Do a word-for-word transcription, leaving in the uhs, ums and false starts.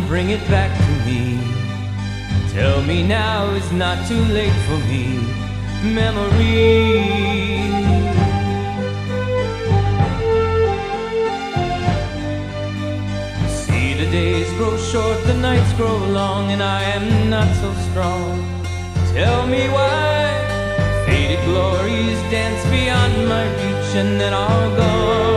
bring it back to me. Tell me now it's not too late for me. Memory. See, the days grow short, the nights grow long, and I am not so strong. Tell me why faded glories dance beyond my reach and then are gone.